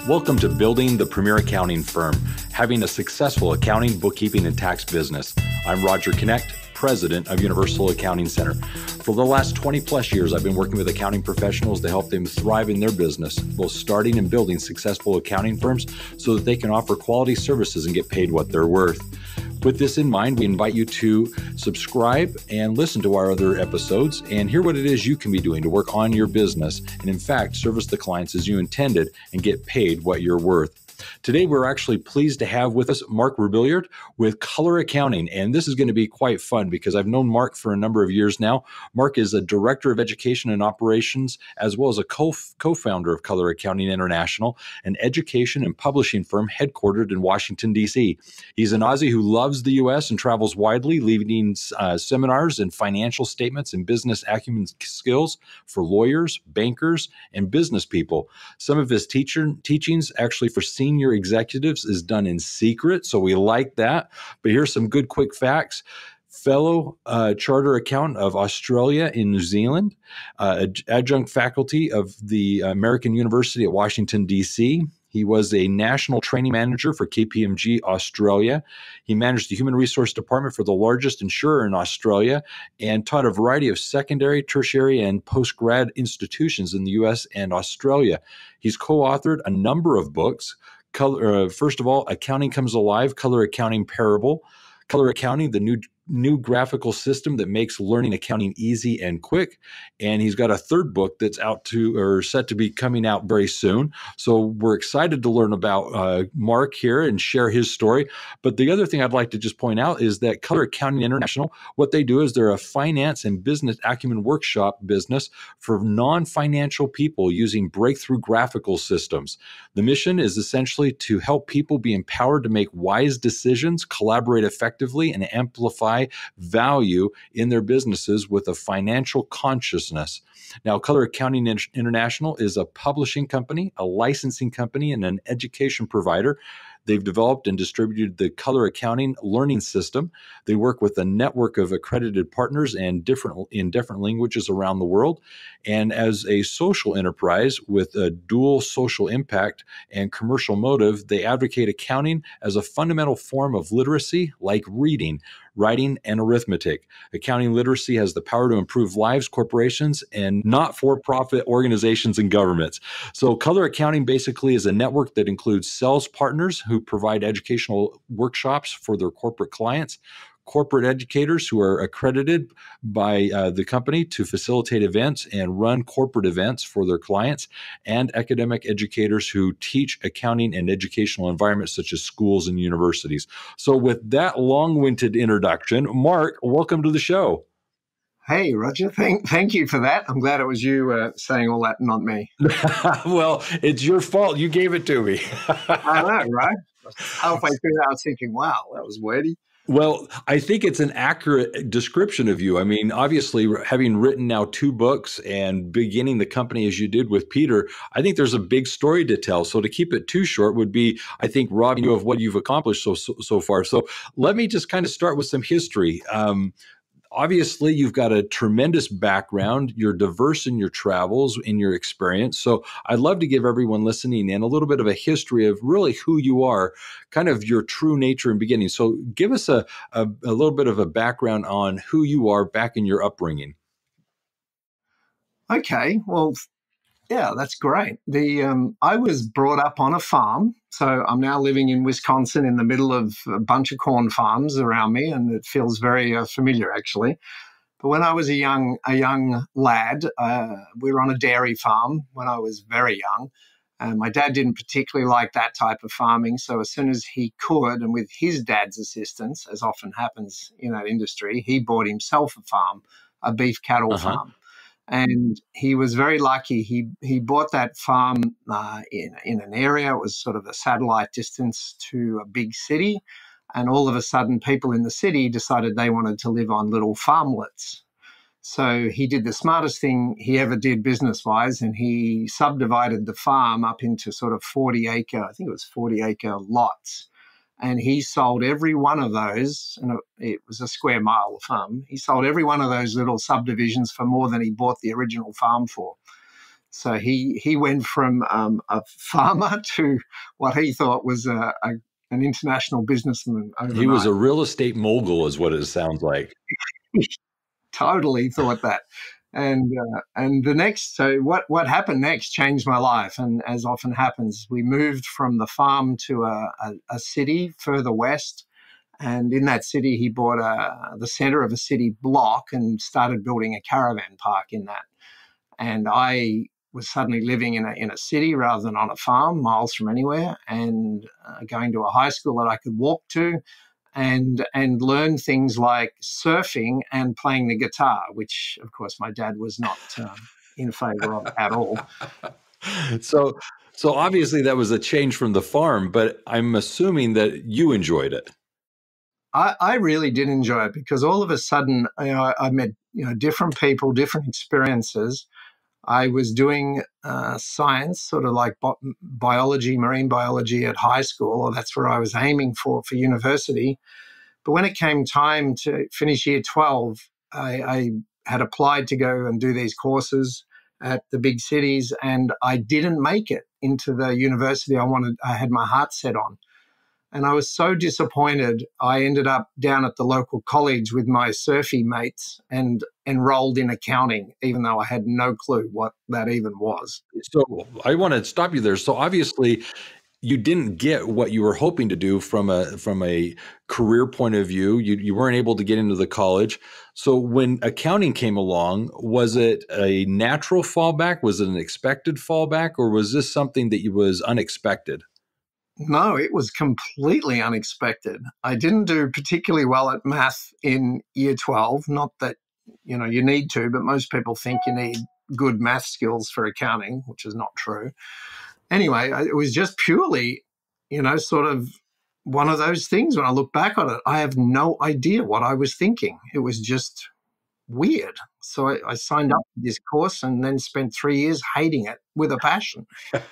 Welcome to Building the Premier Accounting Firm, having a successful accounting, bookkeeping, and tax business. I'm Roger Connect, President of Universal Accounting Center. For the last 20 plus years, I've been working with accounting professionals to help them thrive in their business, both starting and building successful accounting firms so that they can offer quality services and get paid what they're worth. With this in mind, we invite you to subscribe and listen to our other episodes and hear what it is you can be doing to work on your business and, in fact, service the clients as you intended and get paid what you're worth. Today, we're actually pleased to have with us Mark Robilliard with Color Accounting, and this is going to be quite fun because I've known Mark for a number of years now. Mark is a Director of Education and Operations, as well as a co-founder of Color Accounting International, an education and publishing firm headquartered in Washington, D.C. He's an Aussie who loves the U.S. and travels widely, leading seminars and financial statements and business acumen skills for lawyers, bankers, and business people. Some of his teachings actually for senior executives is done in secret, so we like that. But here's some good quick facts. Fellow charter accountant of Australia and New Zealand, adjunct faculty of the American University at Washington, D.C. He was a national training manager for KPMG Australia. He managed the human resource department for the largest insurer in Australia and taught a variety of secondary, tertiary, and post-grad institutions in the U.S. and Australia. He's co-authored a number of books. First of all, Accounting Comes Alive, Color Accounting Parable, Color Accounting, the new graphical system that makes learning accounting easy and quick. And he's got a third book that's set to be coming out very soon. So we're excited to learn about Mark here and share his story. But the other thing I'd like to just point out is that Color Accounting International, what they do is they're a finance and business acumen workshop business for non-financial people using breakthrough graphical systems. The mission is essentially to help people be empowered to make wise decisions, collaborate effectively, and amplify value in their businesses with a financial consciousness. Now, Color Accounting International is a publishing company, a licensing company, and an education provider. They've developed and distributed the Color Accounting learning system. They work with a network of accredited partners in different languages around the world. And as a social enterprise with a dual social impact and commercial motive, they advocate accounting as a fundamental form of literacy like reading, writing, and arithmetic. Accounting literacy has the power to improve lives, corporations, and not-for-profit organizations and governments. So Color Accounting basically is a network that includes sales partners who provide educational workshops for their corporate clients, corporate educators who are accredited by the company to facilitate events and run corporate events for their clients, and academic educators who teach accounting in educational environments such as schools and universities. So with that long-winded introduction, Mark, welcome to the show. Hey, Roger. Thank you for that. I'm glad it was you saying all that, not me. Well, it's your fault. You gave it to me. I know, right? Halfway through that, I was thinking, wow, that was wordy. Well, I think it's an accurate description of you. I mean, obviously, having written now 2 books and beginning the company as you did with Peter, I think there's a big story to tell. So to keep it too short would be, I think, robbing you of what you've accomplished so far. So let me just kind of start with some history. Obviously, you've got a tremendous background. You're diverse in your travels, in your experience. So I'd love to give everyone listening in a little bit of a history of really who you are, kind of your true nature and beginning. So give us a little bit of a background on who you are back in your upbringing. Okay, well, yeah, that's great. I was brought up on a farm, so I'm now living in Wisconsin in the middle of a bunch of corn farms around me, and it feels very familiar, actually. But when I was a young lad, we were on a dairy farm when I was very young. My dad didn't particularly like that type of farming, so as soon as he could, and with his dad's assistance, as often happens in that industry, he bought himself a farm, a beef cattle farm. And he was very lucky. He bought that farm in an area. It was sort of a satellite distance to a big city. And all of a sudden, people in the city decided they wanted to live on little farmlets. So he did the smartest thing he ever did business-wise, and he subdivided the farm up into sort of 40-acre, I think it was 40-acre lots. And he sold every one of those, and it was a square mile farm. He sold every one of those little subdivisions for more than he bought the original farm for. So he went from a farmer to what he thought was an international businessman He was overnight. a real estate mogul, is what it sounds like. Totally thought that. And the next, so what happened next changed my life. And as often happens, we moved from the farm to a city further west. And in that city, he bought the center of a city block and started building a caravan park in that. And I was suddenly living in a city rather than on a farm, miles from anywhere, and going to a high school that I could walk to, and learn things like surfing and playing the guitar, which of course my dad was not in favor of at all. So, so obviously that was a change from the farm, but I'm assuming that you enjoyed it. I really did enjoy it because all of a sudden, I met different people, different experiences. I was doing science, sort of like biology, marine biology at high school, or that's where I was aiming for university. But when it came time to finish year 12, I had applied to go and do these courses at the big cities, and I didn't make it into the university I had my heart set on. And I was so disappointed. I ended up down at the local college with my surfy mates and enrolled in accounting, even though I had no clue what that even was. So I want to stop you there. So obviously you didn't get what you were hoping to do from a career point of view. You weren't able to get into the college. So when accounting came along, was it a natural fallback? Was it an expected fallback, or was this something that was unexpected? No, it was completely unexpected. I didn't do particularly well at math in year 12. Not that, you need to, but most people think you need good math skills for accounting, which is not true. Anyway, it was just purely, sort of one of those things. When I look back on it, I have no idea what I was thinking. It was just weird. So I signed up for this course and then spent 3 years hating it with a passion.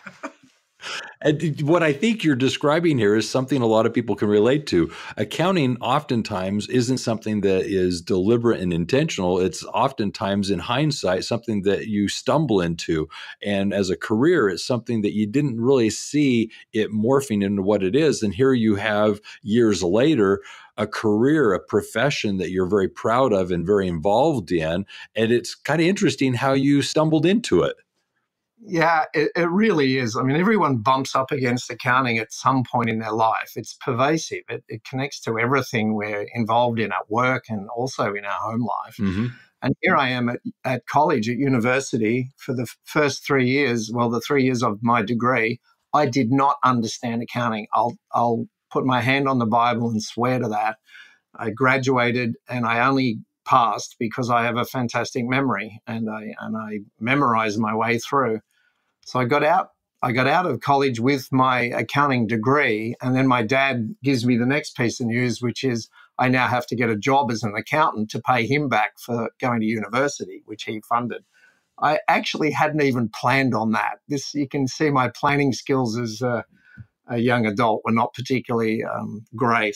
And what I think you're describing here is something a lot of people can relate to. Accounting oftentimes isn't something that is deliberate and intentional. It's oftentimes, in hindsight, something that you stumble into. And as a career, it's something that you didn't really see it morphing into what it is. And here you have, years later, a career, a profession that you're very proud of and very involved in. And it's kind of interesting how you stumbled into it. Yeah, it really is. I mean, everyone bumps up against accounting at some point in their life. It's pervasive. It connects to everything we're involved in at work and also in our home life. Mm-hmm. And here I am at college, at university, for the first 3 years, well, the 3 years of my degree, I did not understand accounting. I'll put my hand on the Bible and swear to that. I graduated and I only passed because I have a fantastic memory and I memorized my way through. So I got out of college with my accounting degree, and then my dad gives me the next piece of news, which is I now have to get a job as an accountant to pay him back for going to university, which he funded. I actually hadn't even planned on that. This, you can see my planning skills as a young adult were not particularly great.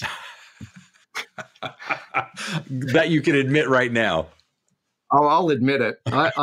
That you can admit right now. Oh, I'll admit it.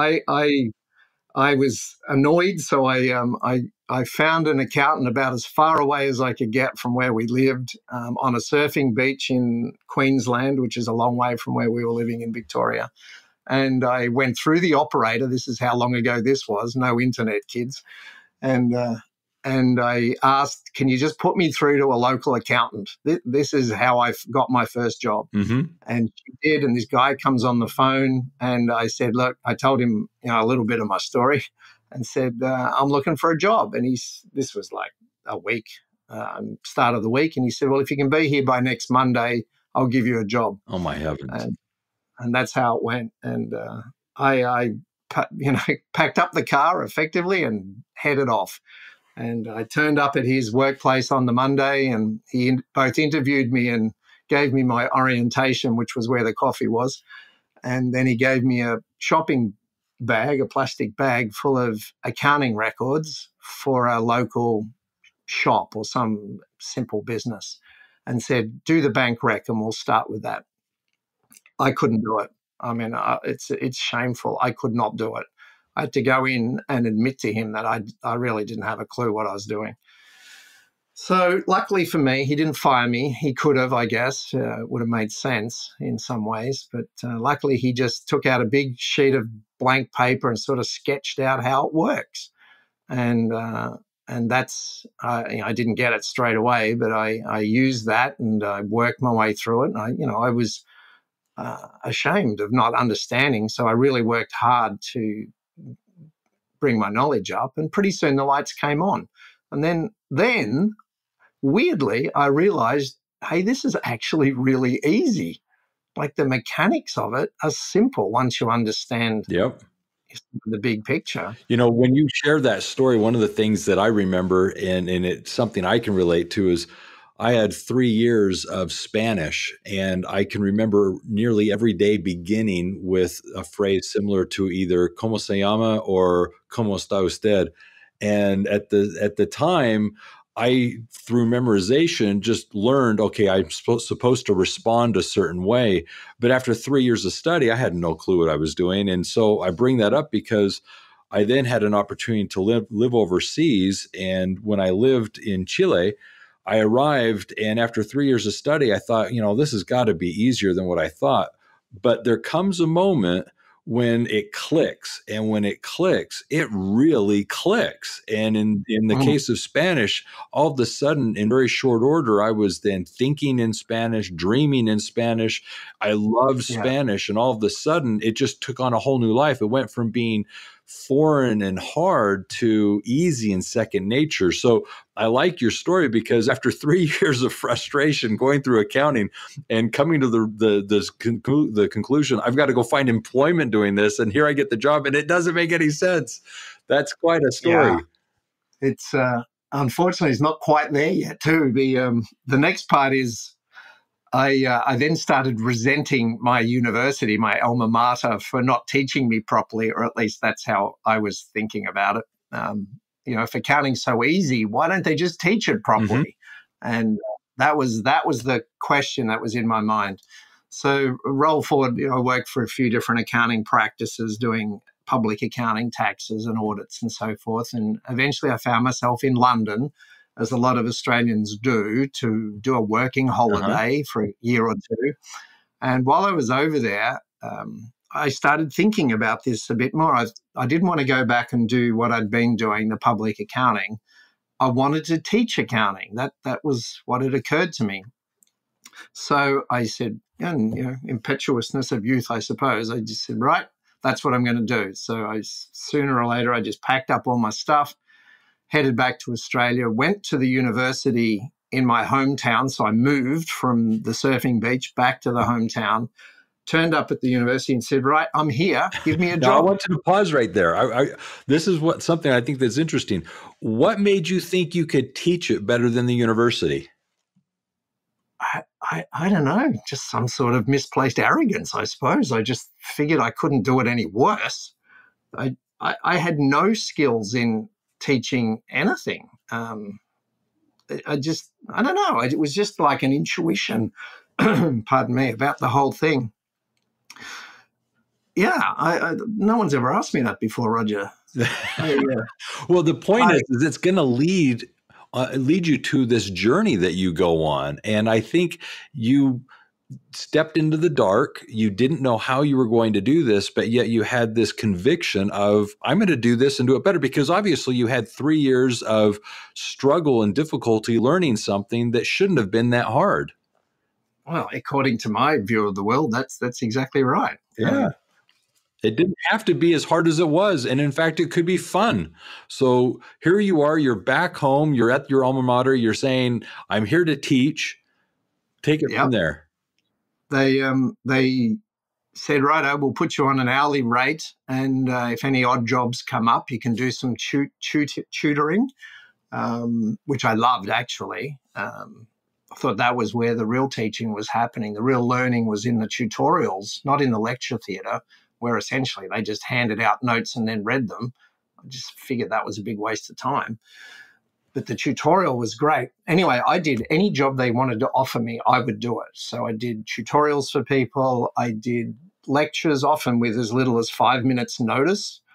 I was annoyed, so I found an accountant about as far away as I could get from where we lived, on a surfing beach in Queensland, which is a long way from where we were living in Victoria. And I went through the operator. This is how long ago this was. No internet, kids. And I asked, "Can you just put me through to a local accountant?" This is how I got my first job. Mm-hmm. And she did. And this guy comes on the phone, and I said, "Look," I told him, a little bit of my story, and said, "I'm looking for a job." And this was like a week, start of the week, and he said, "Well, if you can be here by next Monday, I'll give you a job." Oh my heavens! And that's how it went. And I packed up the car effectively and headed off. And I turned up at his workplace on the Monday, and he both interviewed me and gave me my orientation, which was where the coffee was. And then he gave me a shopping bag, a plastic bag full of accounting records for a local shop or some simple business, and said, "Do the bank rec and we'll start with that." I couldn't do it. I mean, it's shameful. I could not do it. I had to go in and admit to him that I really didn't have a clue what I was doing. So luckily for me, he didn't fire me. He could have, I guess. It would have made sense in some ways. But luckily, he just took out a big sheet of blank paper and sort of sketched out how it works. And that's, I didn't get it straight away, but I used that and I worked my way through it. And I was ashamed of not understanding. So I really worked hard to bring my knowledge up. And pretty soon the lights came on. And then weirdly, I realized, hey, this is actually really easy. Like the mechanics of it are simple once you understand the big picture. When you share that story, one of the things that I remember, and it's something I can relate to, is I had 3 years of Spanish, and I can remember nearly every day beginning with a phrase similar to either "¿Cómo se llama?" or "¿Cómo está usted?" And at the time, I, through memorization, just learned, okay, I'm supposed to respond a certain way. But after 3 years of study, I had no clue what I was doing. And so I bring that up because I then had an opportunity to live overseas. And when I lived in Chile, I arrived, and after 3 years of study, I thought, this has got to be easier than what I thought. But there comes a moment when it clicks, and when it clicks, it really clicks. And in the case of Spanish, all of a sudden, in very short order, I was then thinking in Spanish, dreaming in Spanish. I loved Spanish, and all of a sudden, it just took on a whole new life. It went from being foreign and hard to easy and second nature. So I like your story because after 3 years of frustration going through accounting and coming to the conclusion, I've got to go find employment doing this, and here I get the job, and it doesn't make any sense. That's quite a story. Yeah. It's unfortunately it's not quite there yet too. The next part is I then started resenting my university, my alma mater, for not teaching me properly, or at least that's how I was thinking about it. If accounting's so easy, why don't they just teach it properly? And that was the question that was in my mind. So roll forward, I worked for a few different accounting practices doing public accounting, taxes and audits and so forth. And eventually I found myself in London, as a lot of Australians do, to do a working holiday for a year or two. And while I was over there, I started thinking about this a bit more. I didn't want to go back and do what I'd been doing, the public accounting. I wanted to teach accounting. That was what had occurred to me. So I said, and impetuousness of youth, I suppose, I just said, right, that's what I'm going to do. So sooner or later, I just packed up all my stuff, headed back to Australia, went to the university in my hometown. So I moved from the surfing beach back to the hometown, turned up at the university and said, right, I'm here. Give me a job. Now, I want to pause right there. This is something I think that's interesting. What made you think you could teach it better than the university? I don't know, just some sort of misplaced arrogance, I suppose. I just figured I couldn't do it any worse. I had no skills in teaching anything. I don't know. It was just like an intuition, pardon me, about the whole thing. Yeah, no one's ever asked me that before, Roger. Well, the point is it's going to lead you to this journey that you go on. And I think you stepped into the dark. You didn't know how you were going to do this, but yet you had this conviction of, I'm going to do this and do it better, because obviously you had 3 years of struggle and difficulty learning something that shouldn't have been that hard. Well, according to my view of the world, that's exactly right. Yeah. It didn't have to be as hard as it was. And in fact, it could be fun. So here you are, you're back home, you're at your alma mater, you're saying, I'm here to teach. Take it from there. They said, right, we'll put you on an hourly rate. And if any odd jobs come up, you can do some tutoring, which I loved, actually. I thought that was where the real teaching was happening. The real learning was in the tutorials, not in the lecture theatre, where essentially they just handed out notes and then read them. I just figured that was a big waste of time. But the tutorial was great. Anyway, I did any job they wanted to offer me, I would do it. So I did tutorials for people. I did lectures, often with as little as 5 minutes notice,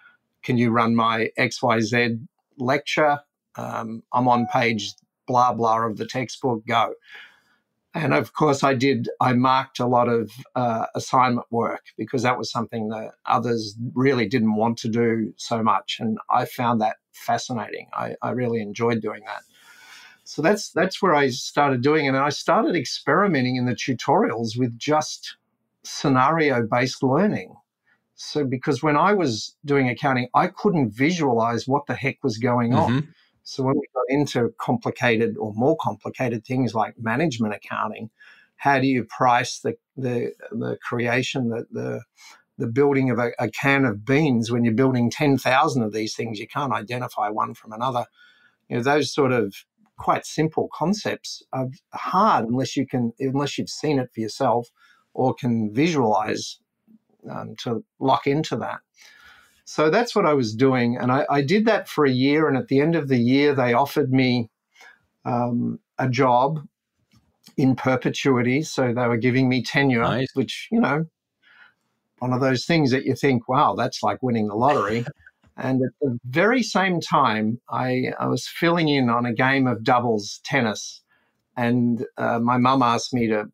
can you run my XYZ lecture? I'm on page blah, blah of the textbook, go. And of course, I marked a lot of assignment work because that was something that others really didn't want to do so much. And I found that fascinating. I really enjoyed doing that. So that's where I started doing it. And I started experimenting in the tutorials with just scenario-based learning. So because when I was doing accounting, I couldn't visualize what the heck was going on. So when we got into complicated or more complicated things like management accounting, how do you price the creation, the building of a can of beans when you're building 10,000 of these things? You can't identify one from another. Those sort of quite simple concepts are hard unless you've seen it for yourself or can visualize to lock into that. So that's what I was doing. And I did that for a year. And at the end of the year, they offered me a job in perpetuity. So they were giving me tenure, nice. which, one of those things that you think, wow, that's like winning the lottery. And at the very same time, I was filling in on a game of doubles tennis. And my mum asked me to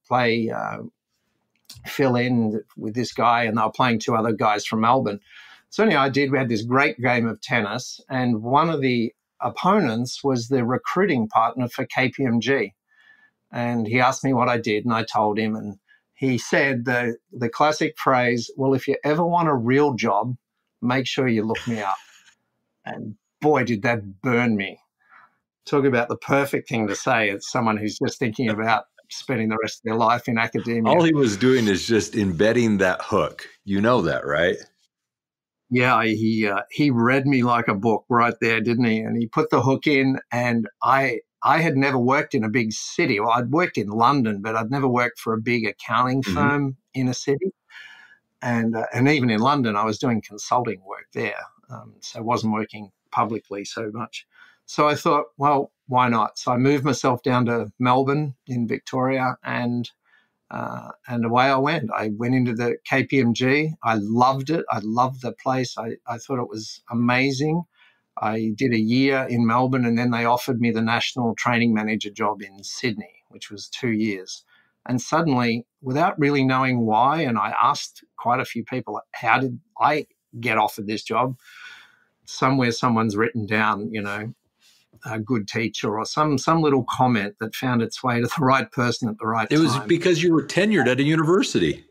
fill in with this guy, and they were playing two other guys from Melbourne. So anyway, we had this great game of tennis, and one of the opponents was the recruiting partner for KPMG. And he asked me what I did, and I told him, and he said the classic phrase, well, if you ever want a real job, make sure you look me up. And boy, did that burn me. Talk about the perfect thing to say as someone who's just thinking about spending the rest of their life in academia. All he was doing is just embedding that hook. You know that, right? Yeah, he read me like a book right there, didn't he? And he put the hook in, and I had never worked in a big city. Well, I'd worked in London, but I'd never worked for a big accounting firm in a city. And even in London, I was doing consulting work there, so I wasn't working publicly so much. So I thought, well, why not? So I moved myself down to Melbourne in Victoria, and away I went. I went into the KPMG. I loved it. I loved the place. I thought it was amazing. I did a year in Melbourne, and then they offered me the national training manager job in Sydney, which was 2 years. And suddenly, without really knowing why, and I asked quite a few people, how did I get offered this job? Somewhere someone's written down, a good teacher or some little comment that found its way to the right person at the right time. It was because you were tenured at a university.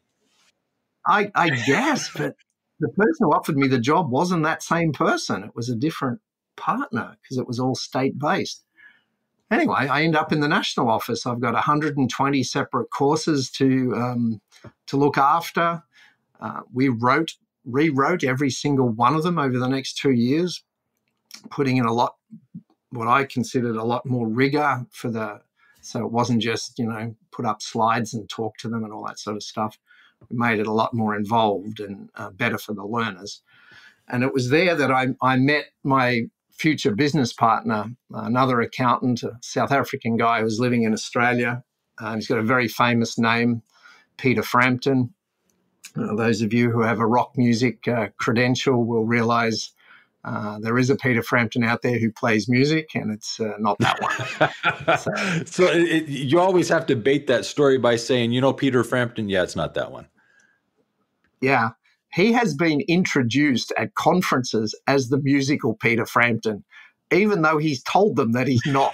I guess, but the person who offered me the job wasn't that same person. It was a different partner because it was all state-based. Anyway, I end up in the national office. I've got 120 separate courses to look after. We rewrote every single one of them over the next 2 years, putting in what I considered a lot more rigor so it wasn't just, put up slides and talk to them and all that sort of stuff. We made it a lot more involved and better for the learners. And it was there that I met my future business partner, another accountant, a South African guy who was living in Australia. He's got a very famous name, Peter Frampton. Those of you who have a rock music credential will realize there is a Peter Frampton out there who plays music, and it's not that one. So you always have to bait that story by saying, Peter Frampton, yeah, it's not that one. Yeah. He has been introduced at conferences as the musical Peter Frampton, even though he's told them that he's not.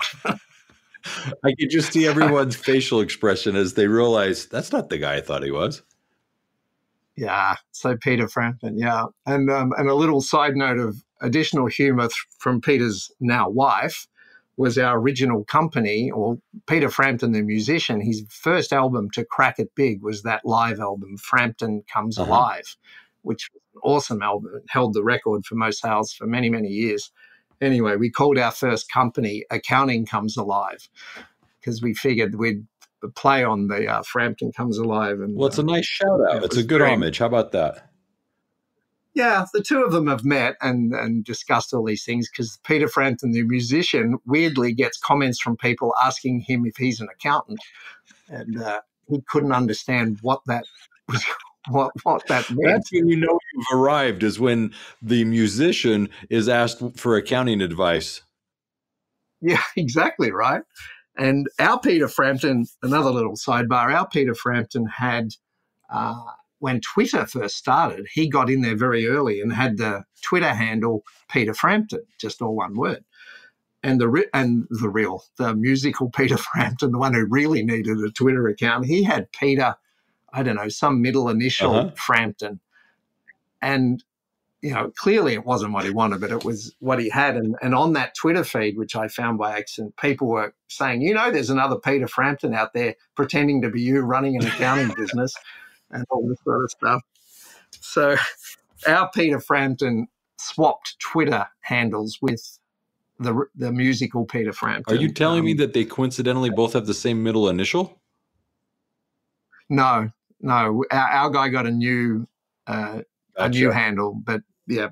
I could just see everyone's facial expression as they realize that's not the guy I thought he was. Yeah, so Peter Frampton, yeah. And a little side note of additional humour from Peter's now wife was our original company, or Peter Frampton, the musician. His first album to crack it big was that live album, Frampton Comes Alive, which was an awesome album. It held the record for most sales for many, many years. Anyway, we called our first company Accounting Comes Alive because we figured we'd play on the Frampton Comes Alive. And, well, it's a nice shout out. It's a good homage. How about that? Yeah, the two of them have met and discussed all these things because Peter Frampton, the musician, weirdly gets comments from people asking him if he's an accountant. And he couldn't understand what that was. What that meant. That's when you know you've arrived is when the musician is asked for accounting advice. Yeah, exactly right. And our Peter Frampton, another little sidebar, our Peter Frampton had, when Twitter first started, he got in there very early and had the Twitter handle Peter Frampton, just all one word. And the musical Peter Frampton, the one who really needed a Twitter account, he had Peter, I don't know, some middle initial Frampton. And clearly it wasn't what he wanted, but it was what he had. And on that Twitter feed, which I found by accident, people were saying, there's another Peter Frampton out there pretending to be you running an accounting business and all this sort of stuff. So our Peter Frampton swapped Twitter handles with the musical Peter Frampton. Are you telling me that they coincidentally both have the same middle initial? No. Our guy got a new handle, but yeah,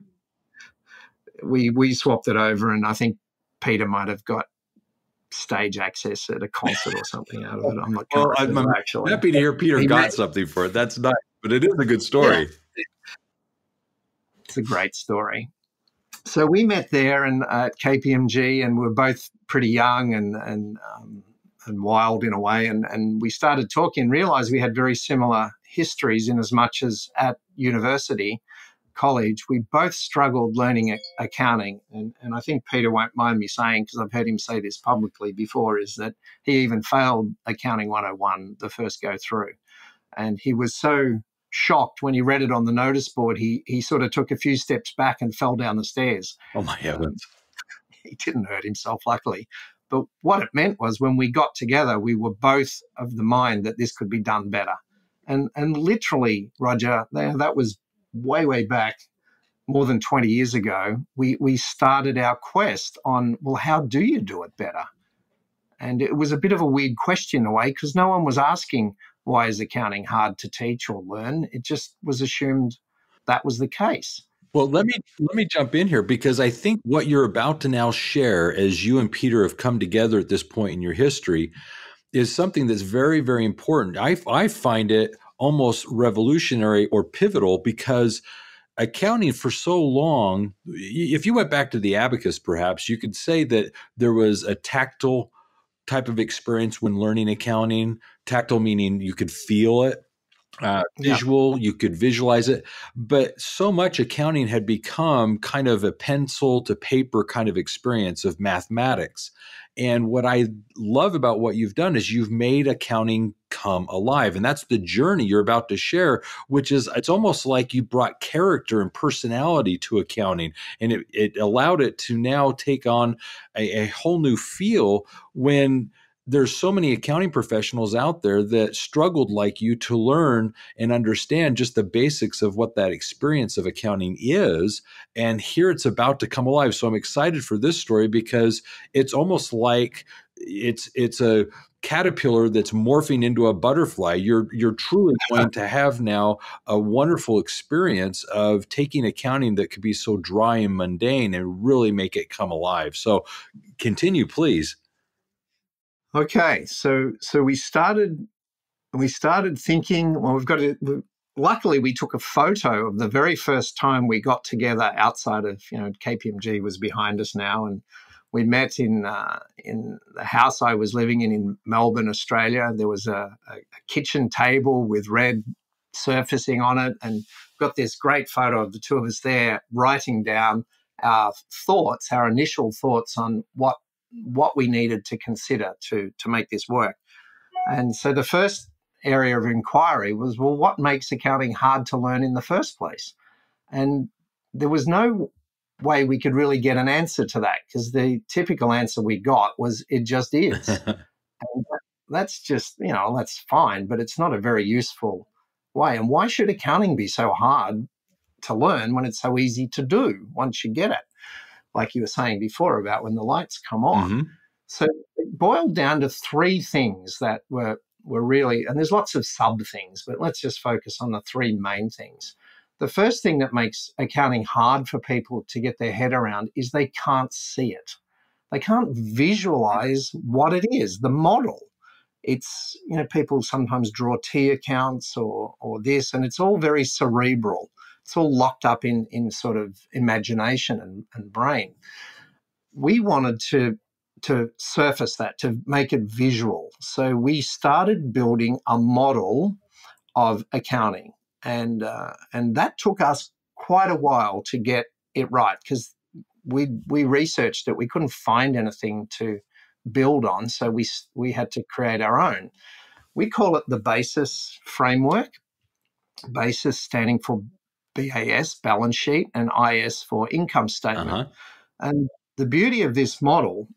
we swapped it over, and I think Peter might have got stage access at a concert or something out of it. I'm not sure. I'm actually happy to hear Peter got something for it. That's nice, but it is a good story. Yeah. It's a great story. So we met there and at KPMG, and we were both pretty young and wild in a way, and we started talking, realized we had very similar histories in as much as at university, college, we both struggled learning accounting. And I think Peter won't mind me saying, because I've heard him say this publicly before, is that he even failed Accounting 101 the first go through. And he was so shocked when he read it on the notice board, he sort of took a few steps back and fell down the stairs. Oh, my heavens. He didn't hurt himself, luckily. But what it meant was when we got together, we were both of the mind that this could be done better. And literally, Roger, that was way back, more than 20 years ago, we started our quest on, well, how do you do it better? And it was a bit of a weird question in a way, because no one was asking, why is accounting hard to teach or learn? It just was assumed that was the case. Well, let me jump in here, because I think what you're about to now share, as you and Peter have come together at this point in your history, is something that's very, very important. I find it almost revolutionary or pivotal, because accounting for so long, if you went back to the abacus, perhaps you could say that there was a tactile type of experience when learning accounting. Tactile meaning you could feel it. Visual, you could visualize it, but so much accounting had become kind of a pencil to paper kind of experience of mathematics. And what I love about what you've done is you've made accounting come alive. And that's the journey you're about to share, which is, it's almost like you brought character and personality to accounting, and it allowed it to now take on a whole new feel when there's so many accounting professionals out there that struggled like you to learn and understand just the basics of what that experience of accounting is. And here it's about to come alive. So I'm excited for this story, because it's almost like it's a caterpillar that's morphing into a butterfly. You're truly going to have now a wonderful experience of taking accounting that could be so dry and mundane and really make it come alive. So continue, please. Okay, so we started thinking, well, luckily we took a photo of the very first time we got together outside of, KPMG was behind us now, and we met in the house I was living in Melbourne, Australia. There was a kitchen table with red surfacing on it, and got this great photo of the two of us there writing down our thoughts, our initial thoughts on what we needed to consider to make this work. And so the first area of inquiry was, well, what makes accounting hard to learn in the first place? And there was no way we could really get an answer to that, because the typical answer we got was, it just is. And that's just, that's fine, but it's not a very useful way. And why should accounting be so hard to learn when it's so easy to do once you get it? Like you were saying before about when the lights come on. Mm-hmm. So it boiled down to three things that were really, and there's lots of sub things, but let's just focus on the three main things. The first thing that makes accounting hard for people to get their head around is they can't see it. They can't visualize what it is, the model. It's, people sometimes draw T accounts or this, and it's all very cerebral. it's all locked up in sort of imagination and brain. We wanted to surface that, to make it visual. So we started building a model of accounting, and that took us quite a while to get it right, because we researched it. We couldn't find anything to build on, so we had to create our own. We call it the BASIS framework. BASIS standing for BAS, balance sheet, and IS for income statement. Uh-huh. And the beauty of this model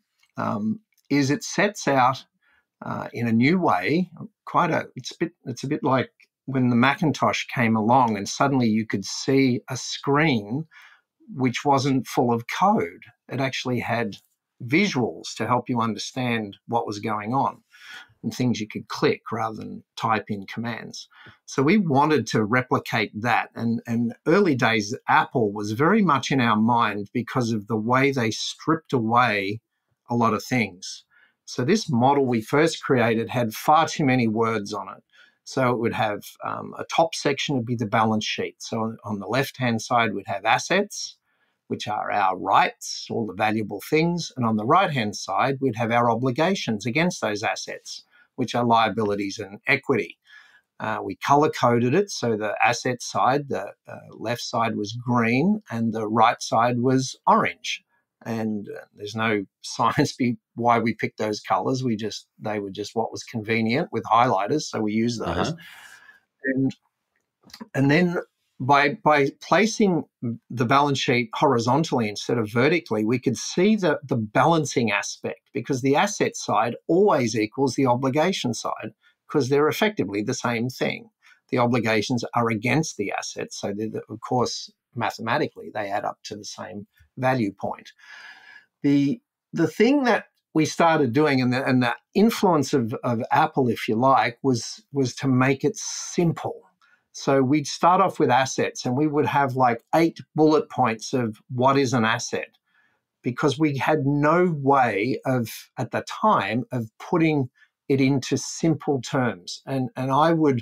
is it sets out in a new way. It's a bit like when the Macintosh came along, and suddenly you could see a screen which wasn't full of code. It actually had visuals to help you understand what was going on, and things you could click rather than type in commands. So we wanted to replicate that. And early days, Apple was very much in our mind because of the way they stripped away a lot of things. So this model we first created had far too many words on it. So it would have a top section would be the balance sheet. So on the left-hand side, we'd have assets, which are our rights, all the valuable things. And on the right-hand side, we'd have our obligations against those assets, which are liabilities and equity. We color-coded it, so the asset side, the left side was green and the right side was orange. And there's no science why we picked those colors. They were just what was convenient with highlighters, so we used those. Uh-huh. And then by placing the balance sheet horizontally instead of vertically, we could see the balancing aspect, because the asset side always equals the obligation side, because they're effectively the same thing. The obligations are against the assets, so of course, mathematically, they add up to the same value point. The thing that we started doing, and the influence of Apple, if you like, was to make it simple. So we'd start off with assets, and we would have like 8 bullet points of what is an asset, because we had no way at the time, of putting it into simple terms. And I would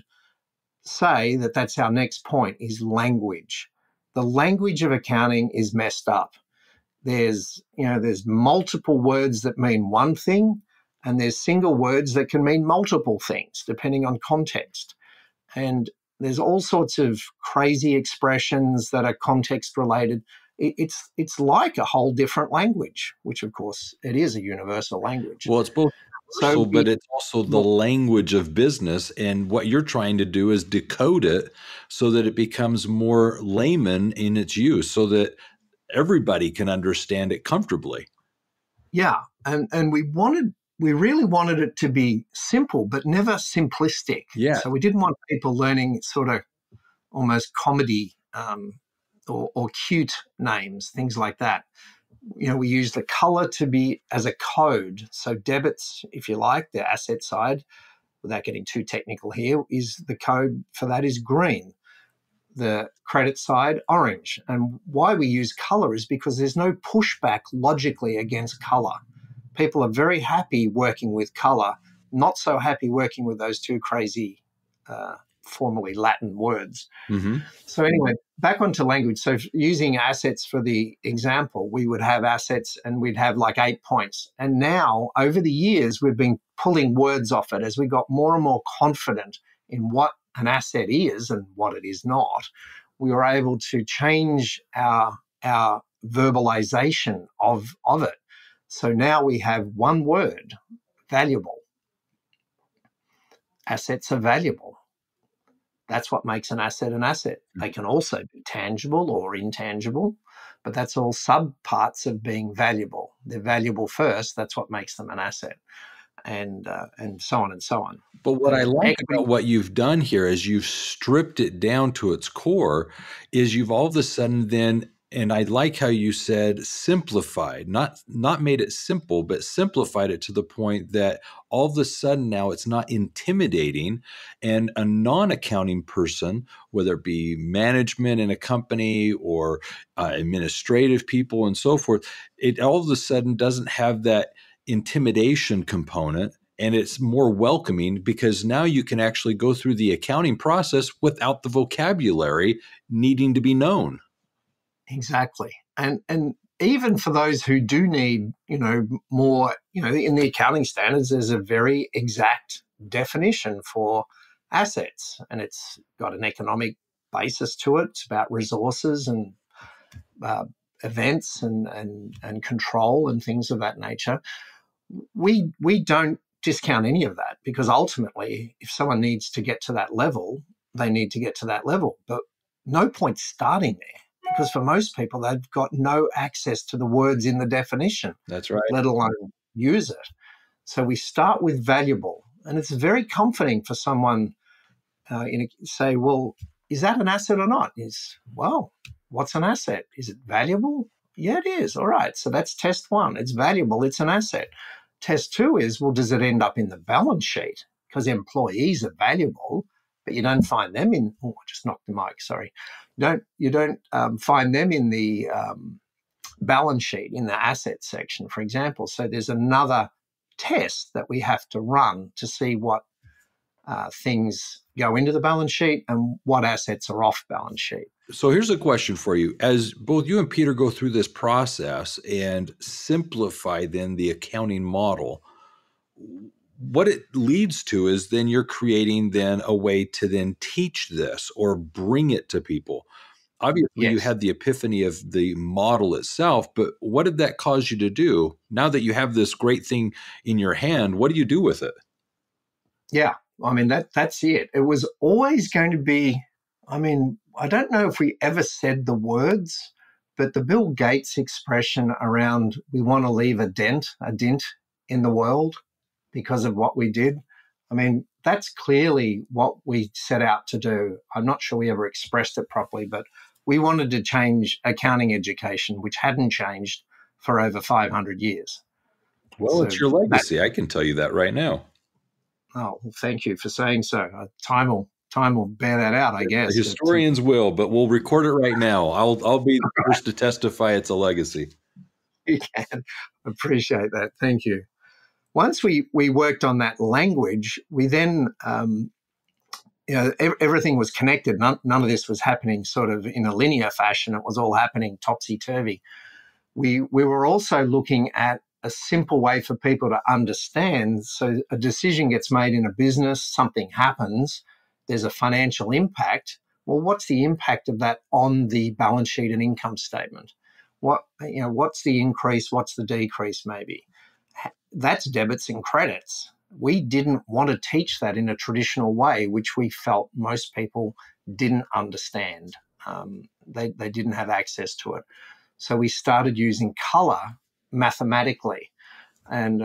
say that that's our next point, is language. The language of accounting is messed up. There's multiple words that mean one thing, and there's single words that can mean multiple things depending on context. And there's all sorts of crazy expressions that are context related. It's like a whole different language, which of course it is a universal language. Well, it's both universal, but it's also the language of business. And what you're trying to do is decode it so that it becomes more layman in its use, so that everybody can understand it comfortably. Yeah, and we really wanted it to be simple, but never simplistic. Yeah. So we didn't want people learning sort of almost comedy or cute names, things like that. We use the color to be as a code. So debits, if you like, the asset side, without getting too technical here, is the code for that is green. The credit side, orange. And why we use color is because there's no pushback logically against color. People are very happy working with color, not so happy working with those two crazy, formerly Latin words. Mm-hmm. So anyway, back onto language. So using assets for the example, we would have assets and we'd have like 8 points. And now, over the years, we've been pulling words off it as we got more and more confident in what an asset is and what it is not. We were able to change our verbalization of it. So now we have one word, valuable. Assets are valuable. That's what makes an asset an asset. They can also be tangible or intangible, but that's all subparts of being valuable. They're valuable first. That's what makes them an asset, and so on and so on. But what I like about what you've done here is you've stripped it down to its core, is you've all of a sudden then, and I like how you said simplified, not made it simple, but simplified it to the point that all of a sudden now it's not intimidating, and a non-accounting person, whether it be management in a company or administrative people and so forth, it all of a sudden doesn't have that intimidation component. and it's more welcoming because now you can actually go through the accounting process without the vocabulary needing to be known. Exactly. And even for those who do need, more, in the accounting standards, there's a very exact definition for assets, and it's got an economic basis to it. It's about resources and uh, events and control and things of that nature. We don't discount any of that, because ultimately, if someone needs to get to that level, they need to get to that level. But no point starting there, because for most people, they've got no access to the words in the definition. That's right. Let alone use it. So we start with valuable, and it's very comforting for someone say, well, is that an asset or not? Well, what's an asset? Is it valuable? Yeah, it is. All right. So that's test one. It's valuable. It's an asset. Test two is, well, does it end up in the balance sheet? Because employees are valuable, but you don't find them in. Oh, I just knocked the mic. Sorry. You don't find them in the balance sheet in the asset section, for example. So there's another test that we have to run to see what things go into the balance sheet and what assets are off balance sheet. So here's a question for you. As both you and Peter go through this process and simplify then the accounting model, what it leads to is then you're creating then a way to then teach this or bring it to people. Obviously, Yes. You had the epiphany of the model itself, but what did that cause you to do? Now that you have this great thing in your hand, what do you do with it? Yeah, I mean, that's it. It was always going to be, I don't know if we ever said the words, but the Bill Gates expression around, we want to leave a dent in the world because of what we did. I mean, that's clearly what we set out to do. I'm not sure we ever expressed it properly, but we wanted to change accounting education, which hadn't changed for over 500 years. Well, it's your legacy. I can tell you that right now. Oh, well, thank you for saying so. Time will bear that out, I guess. The historians will, but we'll record it right now. I'll be the first to testify it's a legacy. You can. Appreciate that. Thank you. Once we worked on that language, we then, everything was connected. None of this was happening sort of in a linear fashion. It was all happening topsy-turvy. We were also looking at a simple way for people to understand. So a decision gets made in a business, something happens, there's a financial impact. Well, what's the impact of that on the balance sheet and income statement? What's the increase? What's the decrease maybe? That's debits and credits. We didn't want to teach that in a traditional way, which we felt most people didn't understand. They didn't have access to it. So we started using color mathematically, and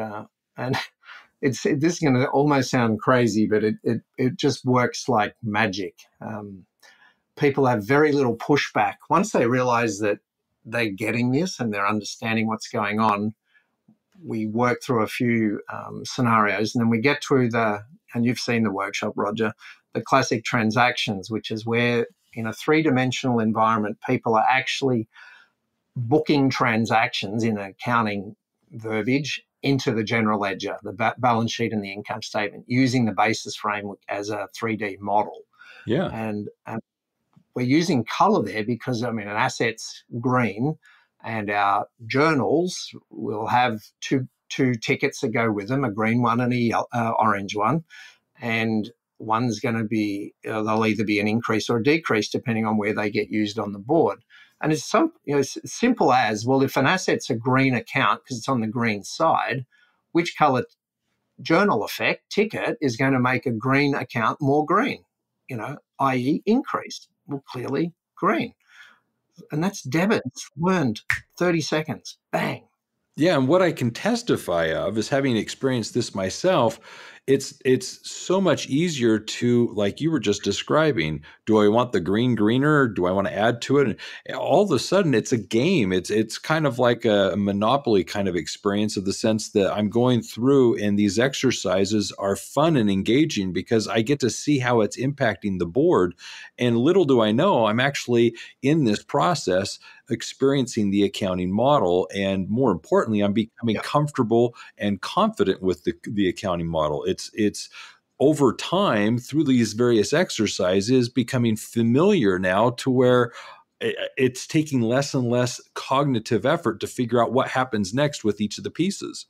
this is going to almost sound crazy, but it just works like magic. People have very little pushback once they realize that they're getting this and they're understanding what's going on. We work through a few scenarios, and then we get to and you've seen the workshop, Roger, the classic transactions, which is where in a three-dimensional environment, people are actually booking transactions in accounting verbiage into the general ledger, the balance sheet and the income statement, using the basis framework as a 3D model. Yeah. And we're using color there because, an asset's green, and our journals will have two tickets that go with them, a green one and a orange one. And one's going to be, they'll either be an increase or a decrease depending on where they get used on the board. And it's as simple as, well, if an asset's a green account because it's on the green side, which color journal effect ticket is going to make a green account more green, i.e. increase? Well, clearly green. And that's debit. It's learned 30 seconds. Bang. Yeah, and what I can testify of is having experienced this myself it's so much easier to, like you were just describing, do I want the green greener? Do I want to add to it? And all of a sudden it's a game. It's kind of like a Monopoly kind of experience, of the sense that I'm going through, and these exercises are fun and engaging because I get to see how it's impacting the board. And little do I know, I'm actually in this process experiencing the accounting model. And more importantly, I'm becoming Yeah, comfortable and confident with the accounting model. It's over time, through these various exercises, becoming familiar now, to where it's taking less and less cognitive effort to figure out what happens next with each of the pieces.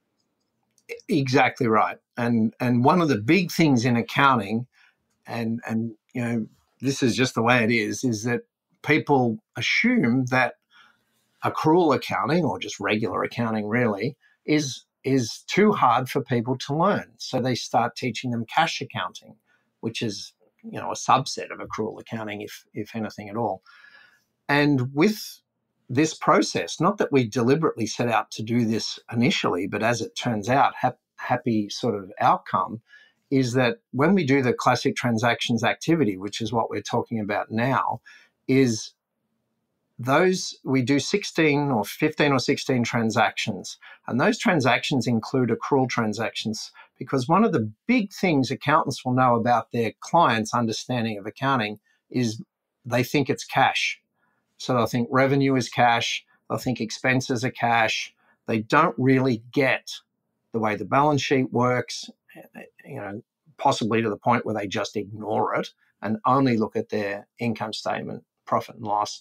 exactly right. And one of the big things in accounting, and this is just the way it is that people assume that accrual accounting, or just regular accounting really, is too hard for people to learn. So they start teaching them cash accounting, which is a subset of accrual accounting, if anything at all. And with this process, not that we deliberately set out to do this initially, but as it turns out, happy sort of outcome is that when we do the classic transactions activity, which is what we're talking about now, is those we do 16 or 15 or 16 transactions, and those transactions include accrual transactions, because one of the big things accountants will know about their clients' understanding of accounting is they think it's cash. So they'll think revenue is cash, they'll think expenses are cash. They don't really get the way the balance sheet works, possibly to the point where they just ignore it and only look at their income statement, profit and loss,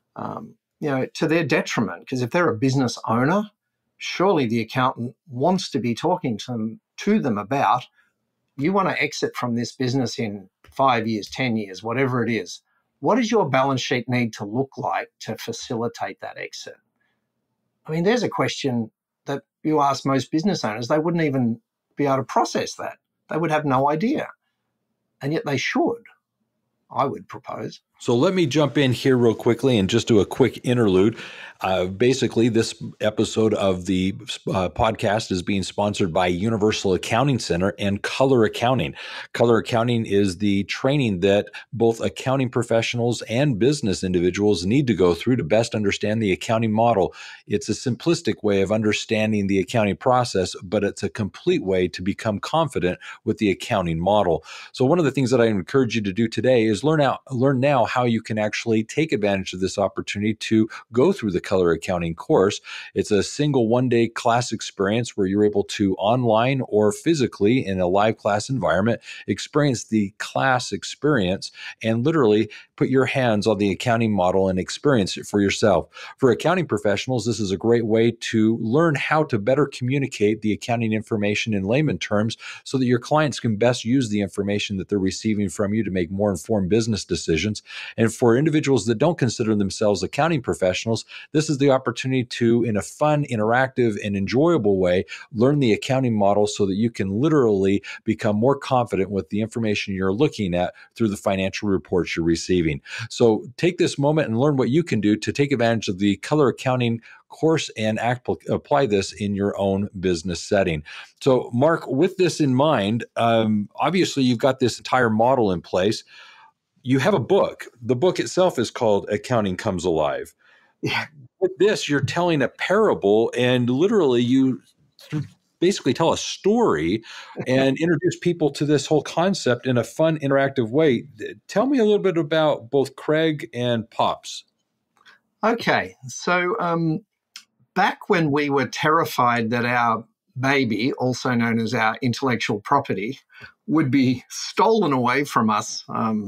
to their detriment. Because if they're a business owner, surely the accountant wants to be talking to them about, you want to exit from this business in 5 years, 10 years, whatever it is. What does your balance sheet need to look like to facilitate that exit? I mean, there's a question that you ask most business owners, they wouldn't even be able to process that. They would have no idea. And yet they should, I would propose. So let me jump in here real quickly and just do a quick interlude. Basically, this episode of the podcast is being sponsored by Universal Accounting Center and Color Accounting. Color Accounting is the training that both accounting professionals and business individuals need to go through to best understand the accounting model. It's a simplistic way of understanding the accounting process, but it's a complete way to become confident with the accounting model. So one of the things that I encourage you to do today is learn now how you can actually take advantage of this opportunity to go through the color accounting course. It's a single one-day class experience where you're able to, online or physically in a live class environment, experience the class experience and literally put your hands on the accounting model and experience it for yourself. For accounting professionals, this is a great way to learn how to better communicate the accounting information in layman terms so that your clients can best use the information that they're receiving from you to make more informed business decisions. And for individuals that don't consider themselves accounting professionals, this is the opportunity to, in a fun, interactive, and enjoyable way, learn the accounting model so that you can literally become more confident with the information you're looking at through the financial reports you're receiving. So take this moment and learn what you can do to take advantage of the color accounting course and apply this in your own business setting. So, Mark, with this in mind, obviously you've got this entire model in place. You have a book. The book itself is called Accounting Comes Alive. Yeah. With this, you're telling a parable, and literally you basically tell a story and introduce people to this whole concept in a fun, interactive way. Tell me a little bit about both Craig and Pops. Okay. So back when we were terrified that our baby, also known as our intellectual property, would be stolen away from us,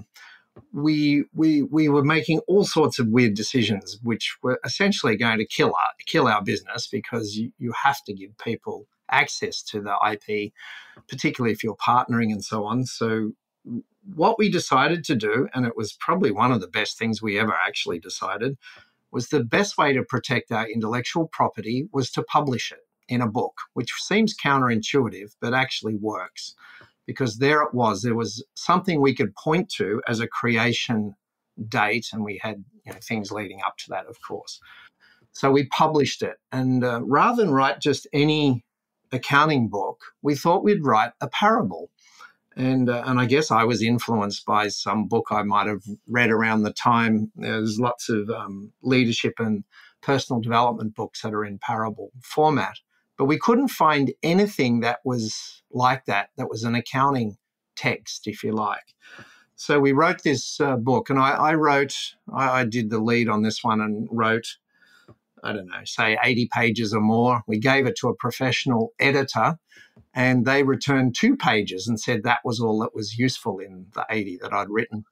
we were making all sorts of weird decisions, which were essentially going to kill our business, because you have to give people access to the IP, particularly if you're partnering and so on. So what we decided to do, and it was probably one of the best things we ever actually decided, was the best way to protect our intellectual property was to publish it in a book, which seems counterintuitive, but actually works. Because there was something we could point to as a creation date, and we had things leading up to that, of course. So we published it, and rather than write just any accounting book, we thought we'd write a parable. And I guess I was influenced by some book I might have read around the time. There's lots of leadership and personal development books that are in parable format. But we couldn't find anything that was like that was an accounting text, if you like. So we wrote this book, and I did the lead on this one and wrote, I don't know, say 80 pages or more. We gave it to a professional editor, and they returned 2 pages and said that was all that was useful in the 80 that I'd written.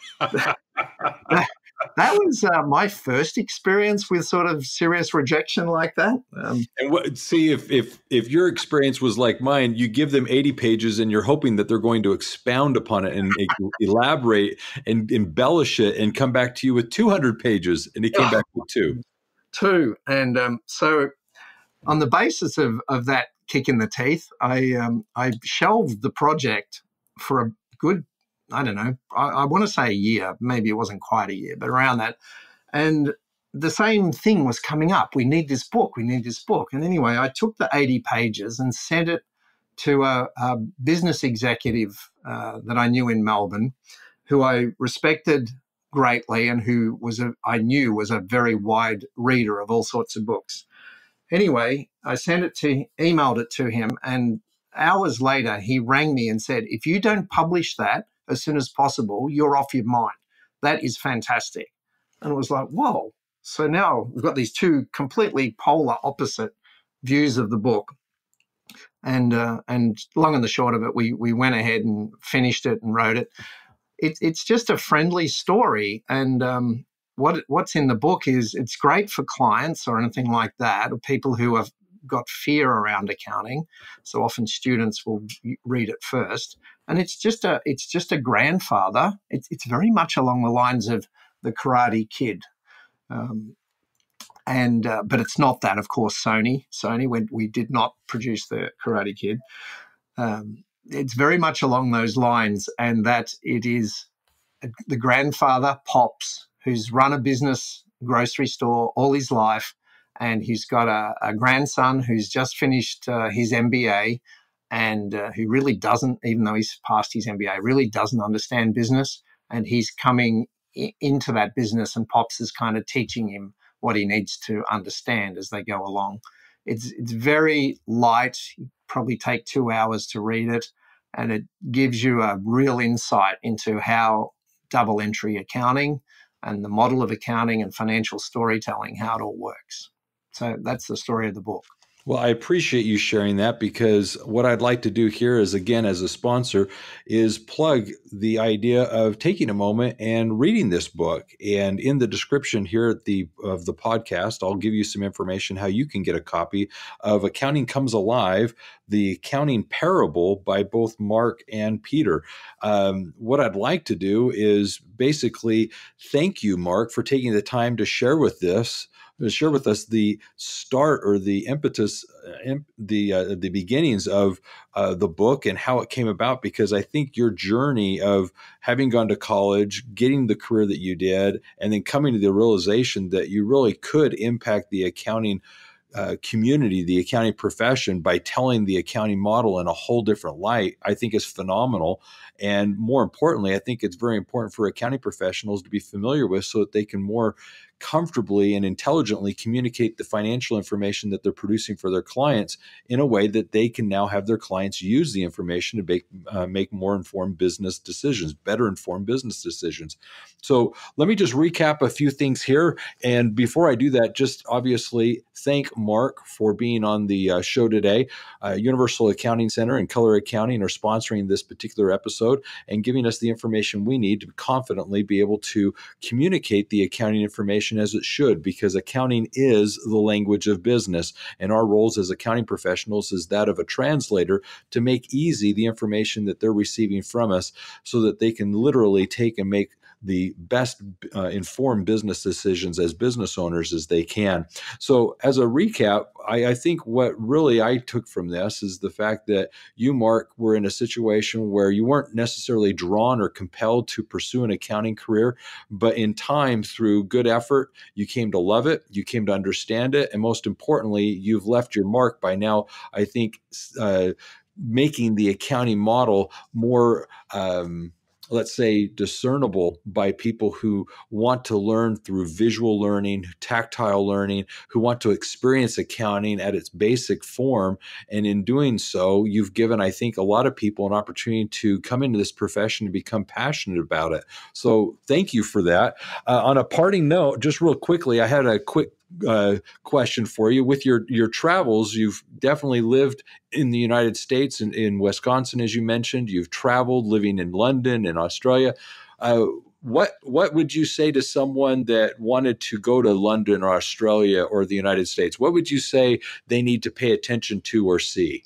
That was my first experience with sort of serious rejection like that. See, if your experience was like mine, you give them 80 pages and you're hoping that they're going to expound upon it and elaborate and embellish it and come back to you with 200 pages, and he came back with 2. 2. And so on the basis of that kick in the teeth, I shelved the project for a good, I don't know, I want to say a year. Maybe it wasn't quite a year, but around that. And the same thing was coming up. We need this book. We need this book. And anyway, I took the 80 pages and sent it to a business executive that I knew in Melbourne, who I respected greatly and who I knew was a very wide reader of all sorts of books. Anyway, I emailed it to him, and hours later, he rang me and said, if you don't publish that as soon as possible, you're off your mind. That is fantastic. And it was like, whoa. So now we've got these 2 completely polar opposite views of the book. And long and the short of it, we went ahead and finished it and wrote it. It's just a friendly story. And what's in the book is it's great for clients or anything like that, or people who have got fear around accounting. So often students will read it first. And it's just a grandfather. It's very much along the lines of the Karate Kid. But it's not that, of course. Sony, we did not produce the Karate Kid. It's very much along those lines, and that it is the grandfather, Pops, who's run a business grocery store all his life, and he's got a grandson who's just finished his MBA, and who really doesn't, even though he's passed his MBA, really doesn't understand business, and he's coming into that business, and Pops is kind of teaching him what he needs to understand as they go along. It's very light. You probably take 2 hours to read it, and it gives you a real insight into how double entry accounting and the model of accounting and financial storytelling, how it all works. So that's the story of the book. Well, I appreciate you sharing that, because what I'd like to do here is, again, as a sponsor, is plug the idea of taking a moment and reading this book. And in the description here of the podcast, I'll give you some information how you can get a copy of Accounting Comes Alive, the accounting parable by both Mark and Peter. What I'd like to do is basically thank you, Mark, for taking the time to share with us the start or the impetus, the beginnings of the book and how it came about, because I think your journey of having gone to college, getting the career that you did, and then coming to the realization that you really could impact the accounting community, the accounting profession, by telling the accounting model in a whole different light, I think is phenomenal. And more importantly, I think it's very important for accounting professionals to be familiar with, so that they can more comfortably and intelligently communicate the financial information that they're producing for their clients in a way that they can now have their clients use the information to make more informed business decisions, better informed business decisions. So let me just recap a few things here. And before I do that, just obviously thank Mark for being on the show today. Universal Accounting Center and Color Accounting are sponsoring this particular episode and giving us the information we need to confidently be able to communicate the accounting information as it should, because accounting is the language of business, and our roles as accounting professionals is that of a translator to make easy the information that they're receiving from us, so that they can literally take and make the best informed business decisions as business owners as they can. So as a recap, I think what really I took from this is the fact that you, Mark, were in a situation where you weren't necessarily drawn or compelled to pursue an accounting career, but in time, through good effort, you came to love it, you came to understand it, and most importantly, you've left your mark by now, I think, making the accounting model more, let's say, discernible by people who want to learn through visual learning, tactile learning, who want to experience accounting at its basic form. And in doing so, you've given, I think, a lot of people an opportunity to come into this profession and become passionate about it. So thank you for that. On a parting note, just real quickly, I had a quick question for you. With your travels, you've definitely lived in the United States and in Wisconsin, as you mentioned. You've traveled, living in London and Australia. What would you say to someone that wanted to go to London or Australia or the United States? What would you say they need to pay attention to or see?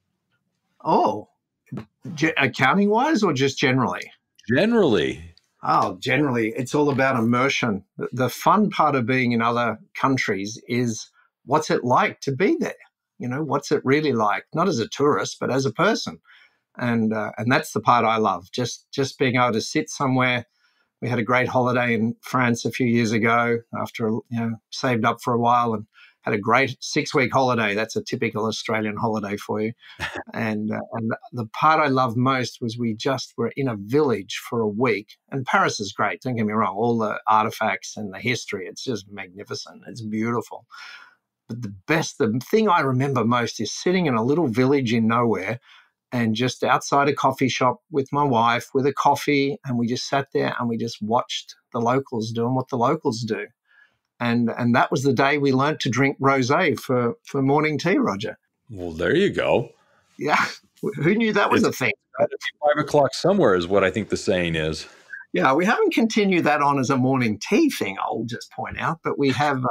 Oh, accounting wise or just generally? Generally. Oh, generally, it's all about immersion. The fun part of being in other countries is what's it like to be there? What's it really like? Not as a tourist, but as a person. And that's the part I love. Just being able to sit somewhere. We had a great holiday in France a few years ago after saved up for a while and had a great 6-week holiday. That's a typical Australian holiday for you. And the part I loved most was we just were in a village for a week. And Paris is great, don't get me wrong. All the artifacts and the history, it's just magnificent. It's beautiful. But the thing I remember most is sitting in a little village in nowhere and just outside a coffee shop with my wife with a coffee. And we just sat there and we just watched the locals doing what the locals do. And that was the day we learnt to drink rosé for morning tea, Roger. Well, there you go. Yeah. Who knew that was a thing? 5 o'clock somewhere is what I think the saying is. Yeah, we haven't continued that on as a morning tea thing, I'll just point out, but we have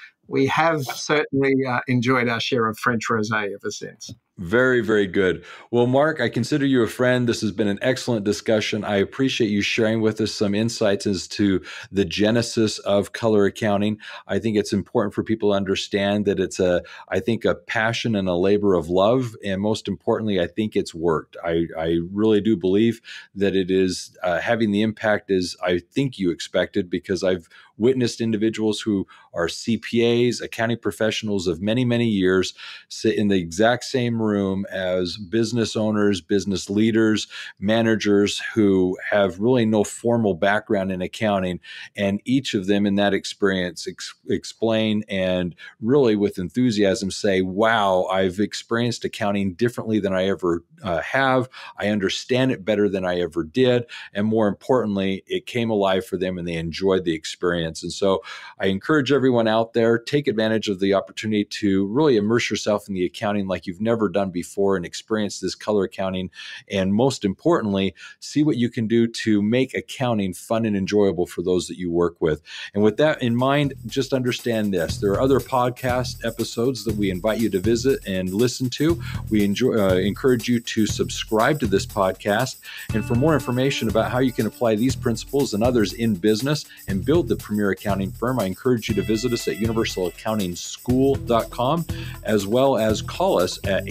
certainly enjoyed our share of French rosé ever since. Very, very good. Well, Mark, I consider you a friend. This has been an excellent discussion. I appreciate you sharing with us some insights as to the genesis of color accounting. I think it's important for people to understand that it's a passion and a labor of love. And most importantly, I think it's worked. I really do believe that it is having the impact as I think you expected, because I've witnessed individuals who are CPAs, accounting professionals of many, many years, sit in the exact same room as business owners, business leaders, managers who have really no formal background in accounting. And each of them in that experience explain and really with enthusiasm say, wow, I've experienced accounting differently than I ever have. I understand it better than I ever did. And more importantly, it came alive for them and they enjoyed the experience. And so I encourage everyone out there, take advantage of the opportunity to really immerse yourself in the accounting like you've never done before and experience this color accounting. And most importantly, see what you can do to make accounting fun and enjoyable for those that you work with. And with that in mind, just understand this. There are other podcast episodes that we invite you to visit and listen to. We encourage you to subscribe to this podcast. And for more information about how you can apply these principles and others in business and build the premier accounting firm, I encourage you to visit us at universalaccountingschool.com, as well as call us at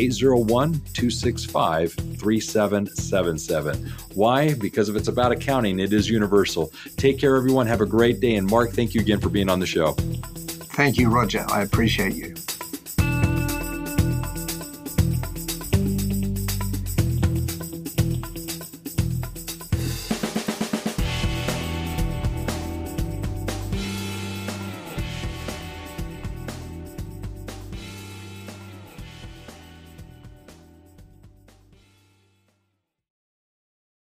801-265-3777. Why? Because if it's about accounting, it is universal. Take care, everyone. Have a great day. And Mark, thank you again for being on the show. Thank you, Roger. I appreciate you.